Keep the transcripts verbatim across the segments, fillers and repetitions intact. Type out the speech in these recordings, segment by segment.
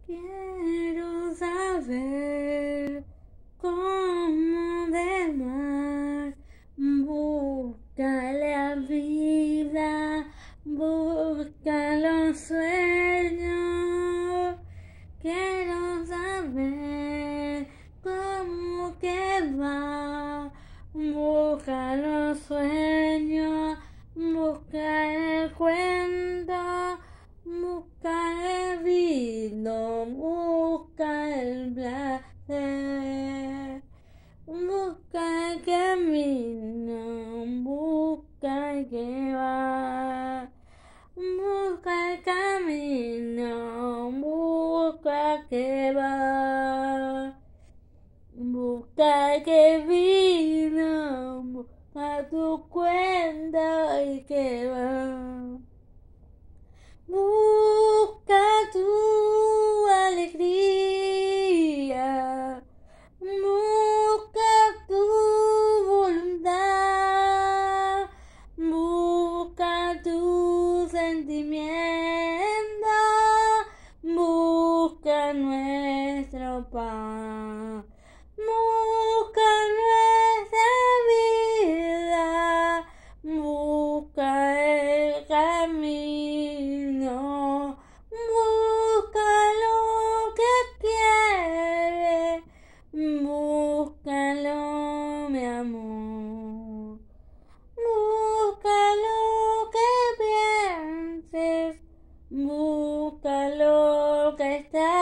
Quiero saber cómo del mar busca la vida, busca los sueños. Quiero saber cómo que va, busca los sueños, busca el cuento, busca el vino, busca el placer, busca el camino, busca el que va, busca el camino, busca el que va, busca el que vino, busca tu cuenta y que va. Busca tu alegría, busca tu voluntad, busca tu sentimiento, busca nuestro paz, busca nuestra vida, busca el camino, busca lo que quieres, búscalo, mi amor, busca lo que pienses, busca lo que está,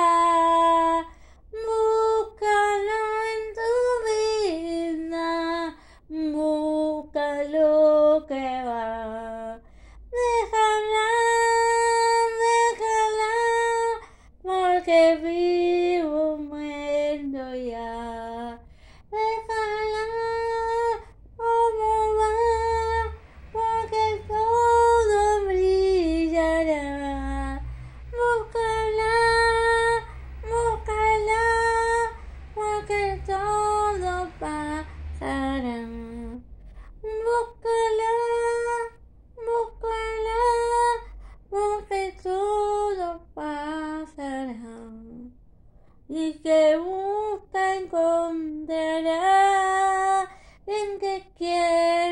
búscalo en tu vida, busca lo que va. Déjala, déjala, porque vivo muerto ya. Déjala como va, porque todo brillará. Búscala, búscala, porque todo pasará. Búscala, búscala, porque todo pasará. Y que busca encontrará, en que quiere